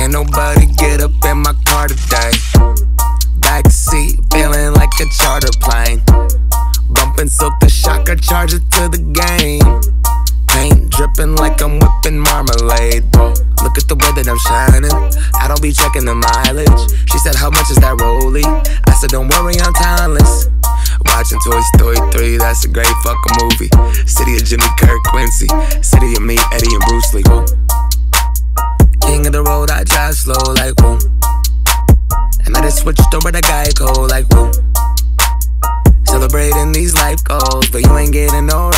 Can't nobody get up in my car today. Backseat, feeling like a charter plane. Bumping Silk the Shocker, charge it to the game. Paint dripping like I'm whipping marmalade. Whoa, look at the way that I'm shining. I don't be checking the mileage. She said, how much is that rollie? I said, don't worry, I'm timeless. Watching Toy Story 3, that's a great fucking movie. City of Jimmy Kirk, Quincy. City of me, Eddie and Bruce Lee. Whoa. King of the road, I drive slow like whoa. And I just switched over to Geico like whoa. Celebrating these life goals, but you ain't getting no